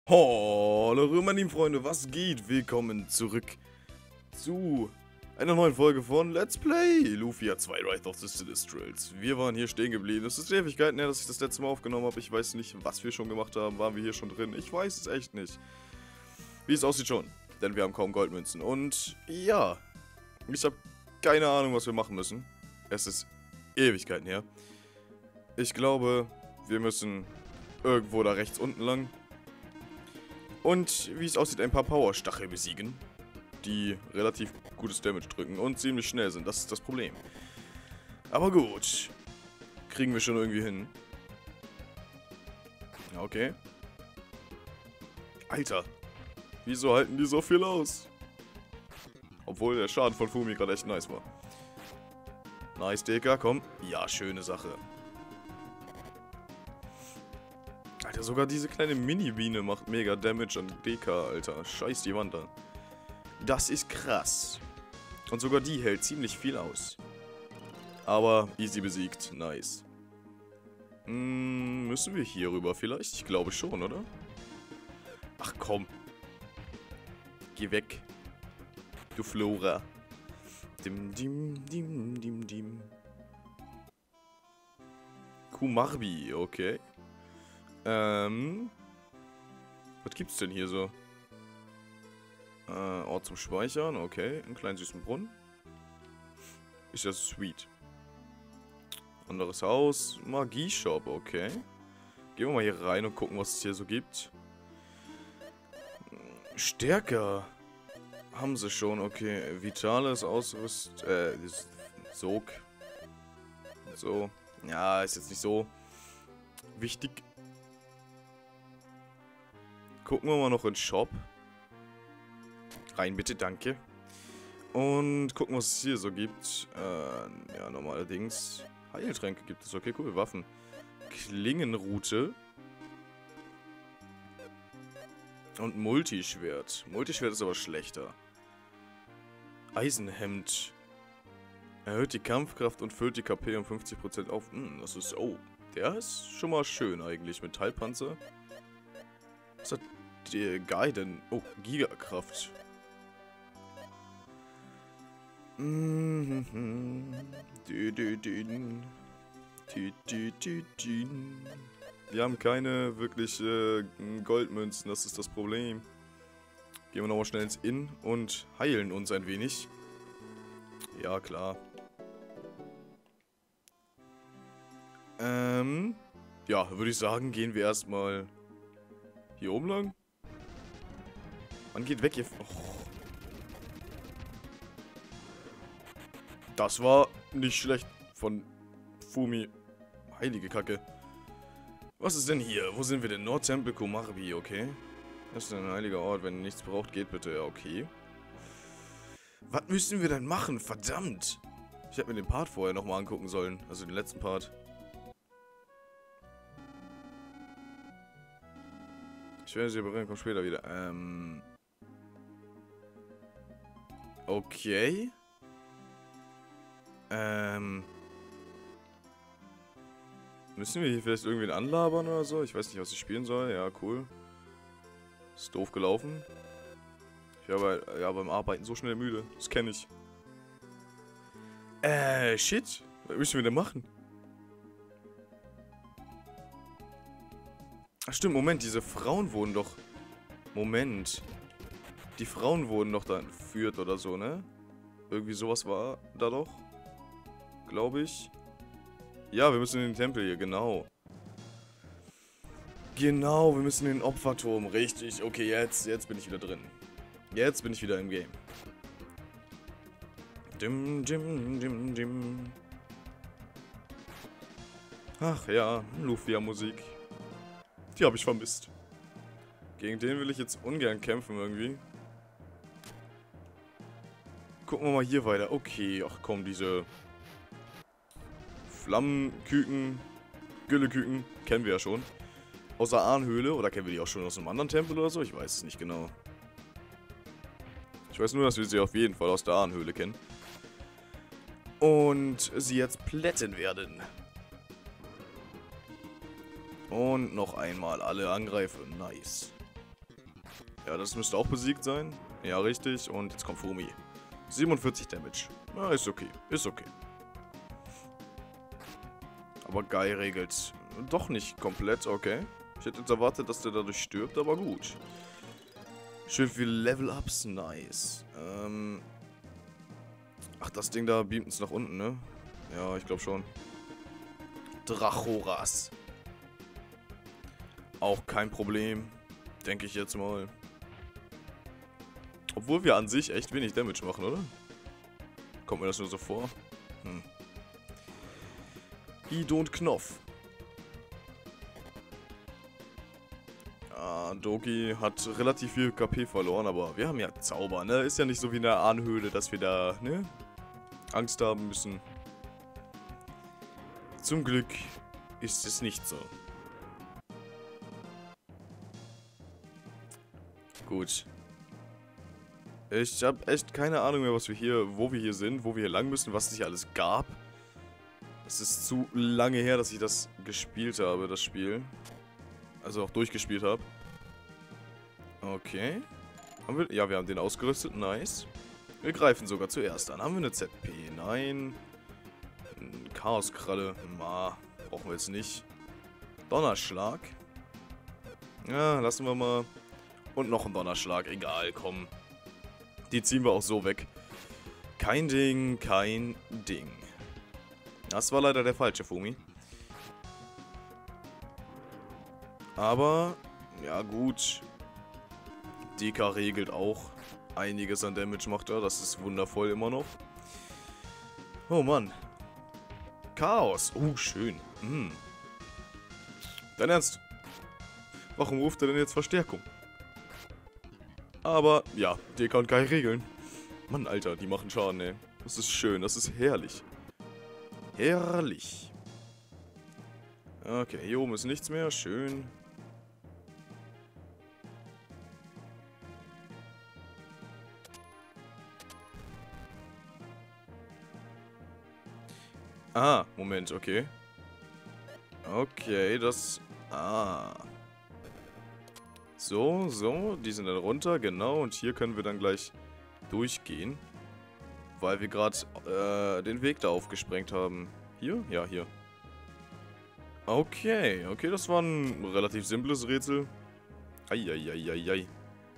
Hallo meine lieben Freunde, was geht? Willkommen zurück zu einer neuen Folge von Let's Play Lufia 2 Wrath of the Sinistrals. Wir waren hier stehen geblieben. Es ist Ewigkeiten her, dass ich das letzte Mal aufgenommen habe. Ich weiß nicht, was wir schon gemacht haben. Waren wir hier schon drin? Ich weiß es echt nicht. Wie es aussieht schon, denn wir haben kaum Goldmünzen. Und ja, ich habe keine Ahnung, was wir machen müssen. Es ist Ewigkeiten her. Ich glaube, wir müssen irgendwo da rechts unten lang. Und wie es aussieht, ein paar Powerstachel besiegen, die relativ gutes Damage drücken und ziemlich schnell sind. Das ist das Problem. Aber gut. Kriegen wir schon irgendwie hin. Okay. Alter. Wieso halten die so viel aus? Obwohl der Schaden von Fumi gerade echt nice war. Nice, DK, komm. Ja, schöne Sache. Alter, sogar diese kleine Mini-Biene macht mega Damage an DK, Alter. Scheiß die Wand an. Das ist krass. Und sogar die hält ziemlich viel aus. Aber easy besiegt. Nice. Müssen wir hier rüber vielleicht? Ich glaube schon, oder? Ach komm. Geh weg. Du Flora. Dim, dim, dim, dim, dim. Kumarbi, okay. Was gibt's denn hier so? Ort zum Speichern, okay. Einen kleinen süßen Brunnen. Ist das sweet. Anderes Haus. Magie-Shop, okay. Gehen wir mal hier rein und gucken, was es hier so gibt. Stärker. Haben sie schon, okay. Vitales Ausrüst... Sog. So. Ja, ist jetzt nicht so wichtig. Gucken wir mal noch in den Shop. Rein bitte, danke. Und gucken, was es hier so gibt. Ja, normale Dings. Heiltränke gibt es, okay, cool. Waffen. Klingenrute. Und Multischwert. Multischwert ist aber schlechter. Eisenhemd. Erhöht die Kampfkraft und füllt die KP um 50% auf. Das ist... Oh, der ist schon mal schön eigentlich. Metallpanzer. Was hat der Gaiden? Oh, Gigakraft. Wir haben keine wirklich Goldmünzen, das ist das Problem. Gehen wir nochmal schnell ins Inn und heilen uns ein wenig. Ja, klar. Ja, würde ich sagen, gehen wir erstmal hier oben lang. Man geht weg, ihr... Oh. Das war nicht schlecht von Fumi. Heilige Kacke. Was ist denn hier? Wo sind wir denn? Nordtempel Kumarbi, okay. Das ist ein heiliger Ort. Wenn ihr nichts braucht, geht bitte. Ja, okay. Was müssen wir denn machen? Verdammt. Ich hätte mir den Part vorher nochmal angucken sollen. Also den letzten Part. Ich werde sie berühren, komm später wieder. Okay. Müssen wir hier vielleicht irgendwen anlabern oder so? Ich weiß nicht, was ich spielen soll. Ja, cool. Ist doof gelaufen. Ich war ja beim Arbeiten so schnell müde. Das kenne ich. Shit. Was müssen wir denn machen? Ach stimmt, Moment, diese Frauen wurden doch... Moment. Die Frauen wurden doch da entführt oder so, ne? Irgendwie sowas war da doch. Glaube ich. Ja, wir müssen in den Tempel hier, genau. Genau, wir müssen in den Opferturm, richtig. Okay, jetzt bin ich wieder drin. Jetzt bin ich wieder im Game. Dim, dim, dim, dim. Ach ja, Lufia-Musik. Die habe ich vermisst. Gegen den will ich jetzt ungern kämpfen irgendwie. Gucken wir mal hier weiter. Okay, ach komm, diese Flammenküken, Gülleküken, kennen wir ja schon. Aus der Ahnhöhle, oder kennen wir die auch schon aus einem anderen Tempel oder so? Ich weiß es nicht genau. Ich weiß nur, dass wir sie auf jeden Fall aus der Ahnhöhle kennen. Und sie jetzt plätten werden. Und noch einmal alle angreifen. Nice. Ja, das müsste auch besiegt sein. Ja, richtig. Und jetzt kommt Fumi. 47 Damage. Ja, ist okay. Ist okay. Aber Guy regelt doch nicht komplett, okay. Ich hätte jetzt erwartet, dass der dadurch stirbt, aber gut. Schön viele Level-Ups, nice. Ach, das Ding da beamt uns nach unten, ne? Ja, ich glaube schon. Drachoras. Auch kein Problem. Denke ich jetzt mal. Obwohl wir an sich echt wenig Damage machen, oder? Kommt mir das nur so vor? Ido und Knopf. Ah, Doki hat relativ viel KP verloren, aber wir haben ja Zauber, ne? Ist ja nicht so wie in der Ahnhöhle, dass wir da, ne? Angst haben müssen. Zum Glück ist es nicht so. Gut. Ich habe echt keine Ahnung mehr, wo wir hier sind, wo wir hier lang müssen, was es hier alles gab. Es ist zu lange her, dass ich das gespielt habe, das Spiel. Also auch durchgespielt habe. Okay. Haben wir, ja, wir haben den ausgerüstet, nice. Wir greifen sogar zuerst an. Haben wir eine ZP? Nein. Chaoskralle. Brauchen wir jetzt nicht. Donnerschlag. Ja, lassen wir mal. Und noch ein Donnerschlag. Egal, komm. Die ziehen wir auch so weg. Kein Ding, kein Ding. Das war leider der falsche Fumi. Aber, ja gut. DK regelt auch einiges an Damage, macht er. Das ist wundervoll immer noch. Oh Mann. Chaos. Oh, schön. Dein Ernst? Warum ruft er denn jetzt Verstärkung? Aber, ja, DK und Kai regeln. Mann, Alter, die machen Schaden, ey. Das ist schön, das ist herrlich. Herrlich. Okay, hier oben ist nichts mehr. Schön. Ah, Moment, okay. Okay, das... So, die sind dann runter, genau. Und hier können wir dann gleich durchgehen. Weil wir gerade den Weg da aufgesprengt haben. Hier? Ja, hier. Okay, das war ein relativ simples Rätsel. Eieieiei.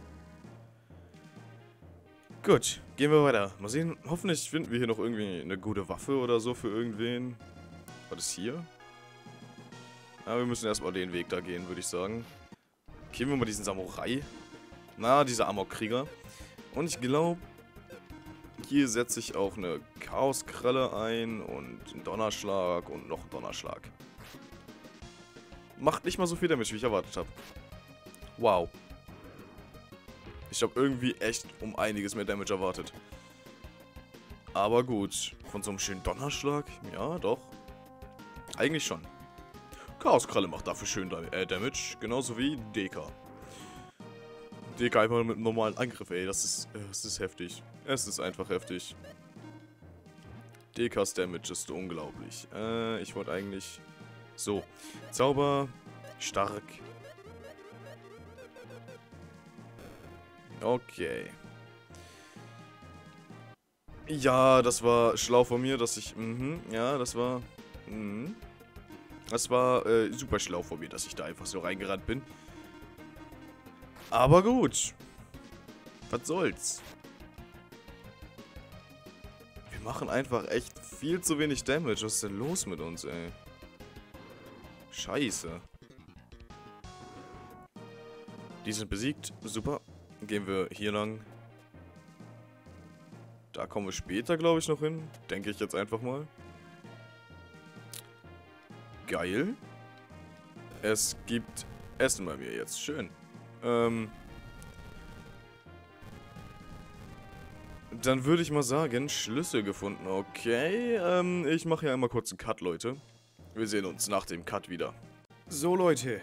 Gut, gehen wir weiter. Mal sehen, hoffentlich finden wir hier noch irgendwie eine gute Waffe oder so für irgendwen. Was ist hier? Ja, wir müssen erstmal den Weg da gehen, würde ich sagen. Gehen wir mal diesen Samurai. Na, dieser Amokkrieger. Und ich glaube, hier setze ich auch eine Chaoskralle ein und einen Donnerschlag und noch einen Donnerschlag. Macht nicht mal so viel Damage, wie ich erwartet habe. Wow. Ich habe irgendwie echt um einiges mehr Damage erwartet. Aber gut, von so einem schönen Donnerschlag, ja doch. Eigentlich schon. Chaoskralle macht dafür schön Damage, genauso wie DK. DK einfach mit einem normalen Angriff, ey, das ist heftig. Es ist einfach heftig. DKs Damage ist unglaublich. Ich wollte eigentlich... So, Zauber, stark. Okay. Ja, das war schlau von mir, dass ich... ja, das war... Das war super schlau von mir, dass ich da einfach so reingerannt bin. Aber gut. Was soll's. Wir machen einfach echt viel zu wenig Damage. Was ist denn los mit uns, ey? Scheiße. Die sind besiegt. Super. Gehen wir hier lang. Da kommen wir später, glaube ich, noch hin. Denke ich jetzt einfach mal. Geil. Es gibt Essen bei mir jetzt. Schön. Dann würde ich mal sagen, Schlüssel gefunden. Okay, ich mache hier einmal kurz einen Cut, Leute. Wir sehen uns nach dem Cut wieder. So, Leute.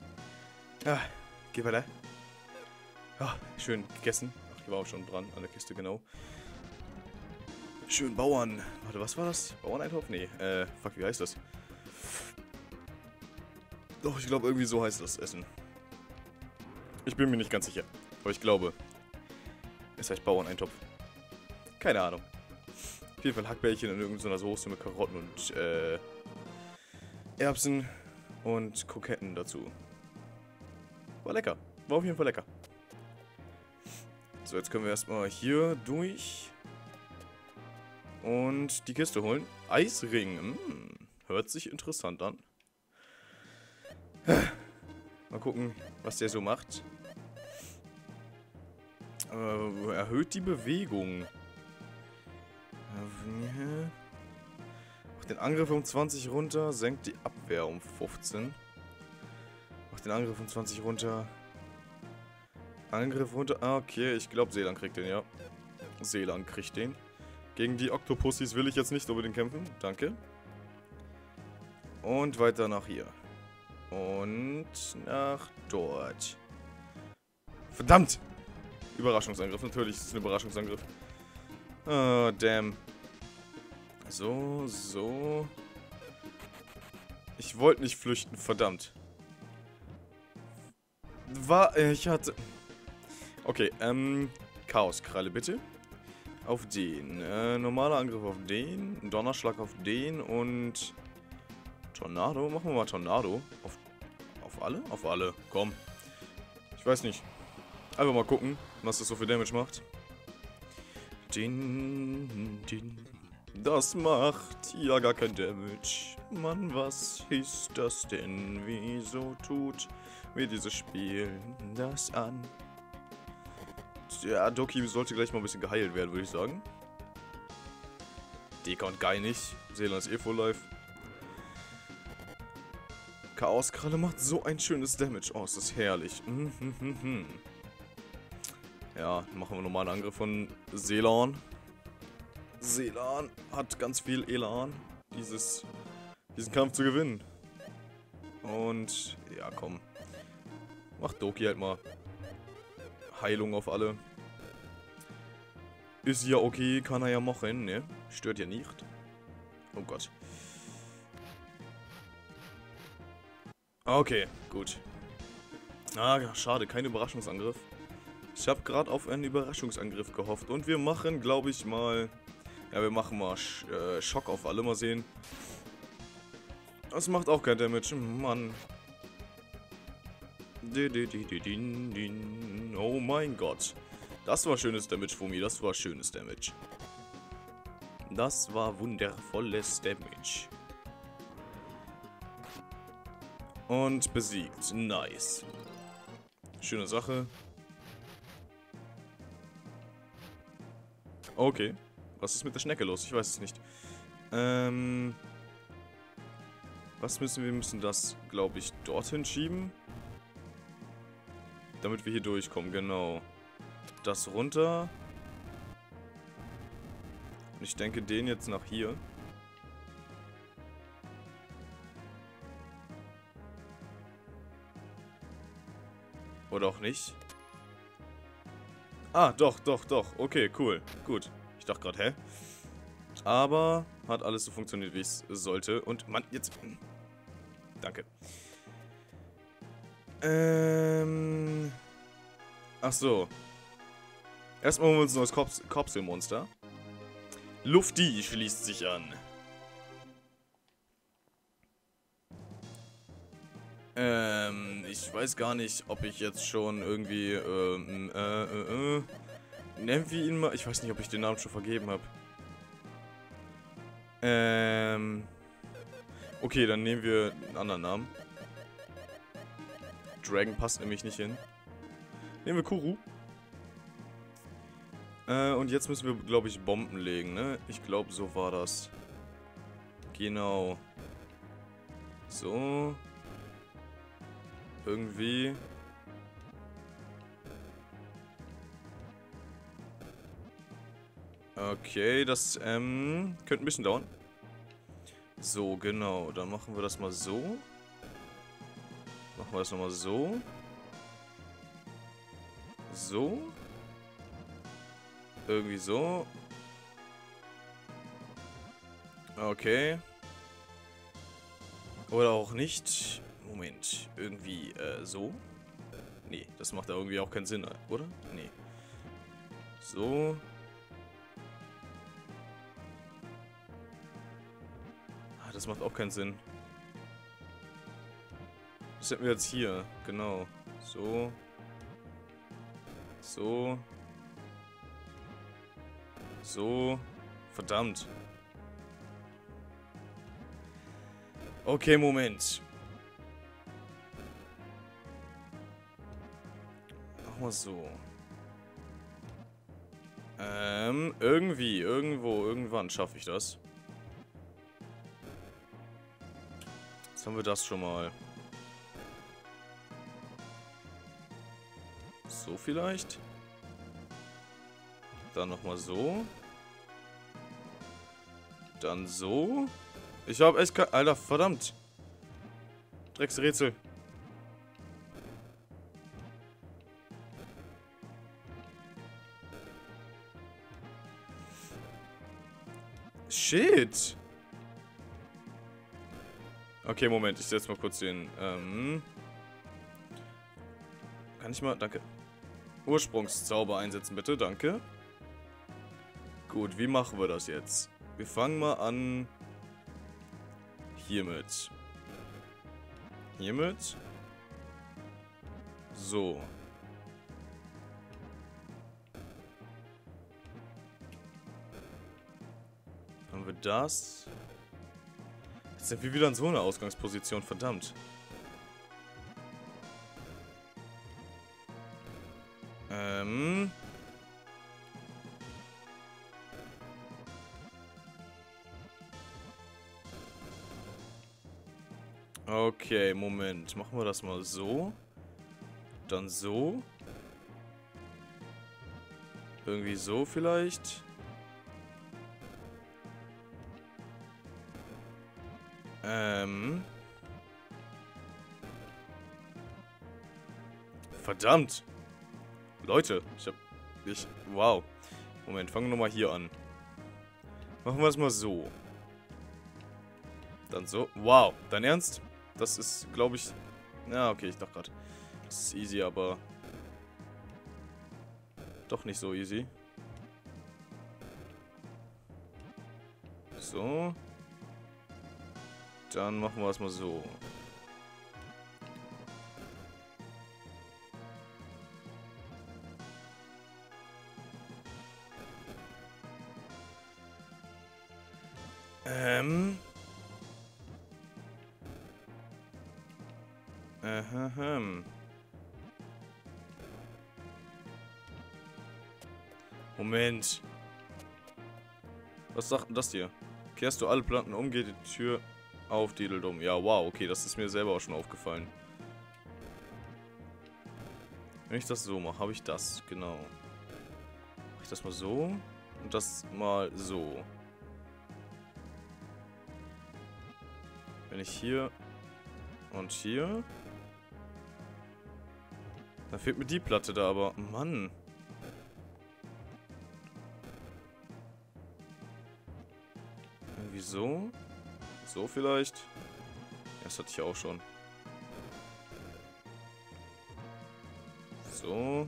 Geh weiter. Schön gegessen. Ach, ich war auch schon dran an der Kiste, genau. Schön Bauern. Warte, was war das? Bauerneintopf? Nee, fuck, wie heißt das? Doch, ich glaube, irgendwie so heißt das Essen. Ich bin mir nicht ganz sicher. Aber ich glaube, es heißt Bauerneintopf. Keine Ahnung. Auf jeden Fall Hackbällchen in irgendeiner Soße mit Karotten und Erbsen und Kroketten dazu. War lecker. War auf jeden Fall lecker. So, jetzt können wir erstmal hier durch und die Kiste holen. Eisring. Hört sich interessant an. Mal gucken, was der so macht. Erhöht die Bewegung. Macht den Angriff um 20 runter, senkt die Abwehr um 15. Macht den Angriff um 20 runter. Angriff runter. Ah, okay, ich glaube, Seelan kriegt den, ja. Seelan kriegt den. Gegen die Octopussys will ich jetzt nicht unbedingt kämpfen. Danke. Und weiter nach hier. Und nach dort. Verdammt! Überraschungsangriff. Natürlich ist es ein Überraschungsangriff. Oh, damn. So, so. Ich wollte nicht flüchten, verdammt. Ich hatte... Okay, Chaoskralle bitte. Auf den. Normaler Angriff auf den. Donnerschlag auf den und... Tornado? Machen wir mal Tornado. Auf alle? Auf alle. Komm. Ich weiß nicht. Einfach mal gucken, was das so für Damage macht. Das macht ja gar kein Damage. Mann, was ist das denn? Wieso tut mir dieses Spiel das an? Ja, Doki sollte gleich mal ein bisschen geheilt werden, würde ich sagen. Deka und Guy nicht. Seelan ist eh full life. Chaoskralle macht so ein schönes Damage. Oh, ist das herrlich. Ja, machen wir nochmal einen Angriff von Seelan. Seelan hat ganz viel Elan, diesen Kampf zu gewinnen. Und, ja, komm. Macht Doki halt mal. Heilung auf alle. Ist ja okay, kann er ja machen, ne? Stört ja nicht. Oh Gott. Okay, gut. Ah, schade, kein Überraschungsangriff. Ich habe gerade auf einen Überraschungsangriff gehofft. Und wir machen, glaube ich, mal... Ja, wir machen mal Schock auf alle, mal sehen. Das macht auch kein Damage, Mann. Oh mein Gott. Das war schönes Damage, Fumi, das war schönes Damage. Das war wundervolles Damage. Und besiegt. Nice. Schöne Sache. Okay. Was ist mit der Schnecke los? Ich weiß es nicht. Was müssen wir? Wir müssen das, glaube ich, dorthin schieben. Damit wir hier durchkommen, genau. Das runter. Und ich denke, den jetzt nach hier. Oder auch nicht. Ah, doch, doch, doch. Okay, cool. Gut. Ich dachte gerade, hä? Aber hat alles so funktioniert, wie es sollte. Und, Mann, jetzt... Danke. Ach so. Erstmal holen wir uns ein neues Kopselmonster. Lufti schließt sich an. Ich weiß gar nicht, ob ich jetzt schon irgendwie, nennen wir ihn mal. Ich weiß nicht, ob ich den Namen schon vergeben habe. Okay, dann nehmen wir einen anderen Namen. Dragon passt nämlich nicht hin. Nehmen wir Kuru. Und jetzt müssen wir, glaube ich, Bomben legen, ne? Ich glaube, so war das. Genau. So. Irgendwie. Okay, das, könnte ein bisschen dauern. So, genau. Dann machen wir das mal so. Machen wir das nochmal so. So. Irgendwie so. Okay. Oder auch nicht. Moment. Irgendwie, so. Nee, das macht da irgendwie auch keinen Sinn, oder? Nee. So. Ah, das macht auch keinen Sinn. Das hätten wir jetzt hier. Genau. So. So. So. Verdammt. Okay, Moment. Machen wir so. Irgendwie, irgendwo, irgendwann schaffe ich das. Jetzt haben wir das schon mal. So vielleicht. Dann nochmal so. Dann so. Ich habe echt kein... Alter, verdammt. Drecksrätsel. Shit. Okay, Moment. Ich setze mal kurz den... Kann ich mal... Danke. Ursprungszauber einsetzen, bitte. Danke. Gut, wie machen wir das jetzt? Wir fangen mal an... Hiermit. Hiermit. So. Haben wir das. Jetzt sind wir wieder in so einer Ausgangsposition, verdammt. Okay, Moment. Machen wir das mal so. Dann so. Irgendwie so vielleicht. Verdammt. Leute, wow. Moment, fangen wir nochmal hier an. Machen wir es mal so. Dann so. Wow, dein Ernst? Das ist, glaube ich... Ja, okay, ich dachte gerade. Das ist easy, aber... Doch nicht so easy. So. Dann machen wir es mal so. Moment. Was sagt denn das hier? Kehrst du alle Planten um, geht die Tür auf, Dideldum. Ja, wow, okay, das ist mir selber auch schon aufgefallen. Wenn ich das so mache, habe ich das, genau. Mache ich das mal so und das mal so. Wenn ich hier und hier... Da fehlt mir die Platte da, aber... Mann. Irgendwie so. So vielleicht. Ja, das hatte ich ja auch schon. So.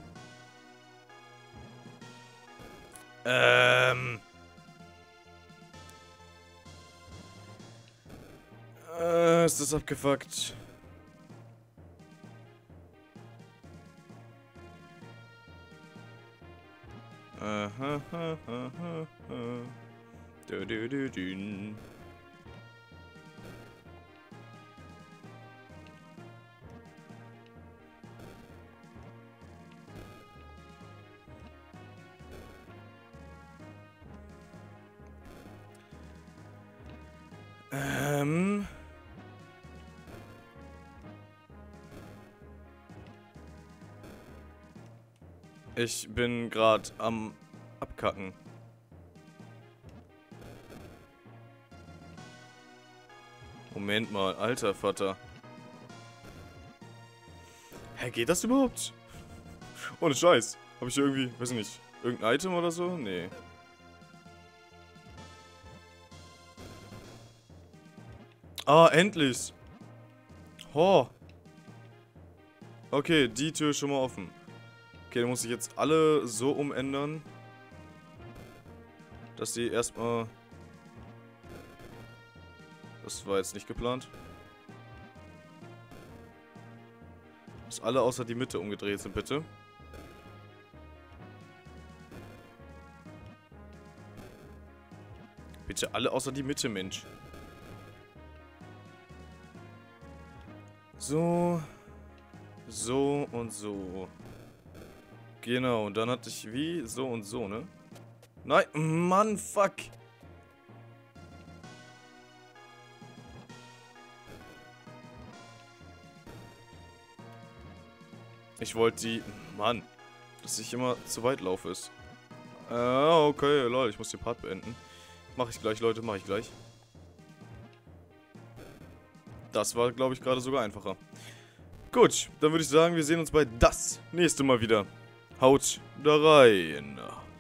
Ist das abgefuckt? Du, du, du, du. Ich bin gerade am Abkacken. Moment mal, alter Vater. Hä, geht das überhaupt? Ohne Scheiß. Habe ich irgendwie, weiß ich nicht, irgendein Item oder so? Nee. Ah, endlich. Ho. Okay, die Tür ist schon mal offen. Okay, dann muss ich jetzt alle so umändern, dass die erstmal... Das war jetzt nicht geplant. Dass alle außer die Mitte umgedreht sind, bitte. Bitte alle außer die Mitte, Mensch. So. So und so. Genau, und dann hatte ich wie? So und so, ne? Nein, Mann, fuck. Ich wollte die... Mann, dass ich immer zu weit laufe ist. Okay, Leute, ich muss den Part beenden. Mach ich gleich, Leute, mach ich gleich. Das war, glaube ich, gerade sogar einfacher. Gut, dann würde ich sagen, wir sehen uns bei das nächste Mal wieder. Haut da rein.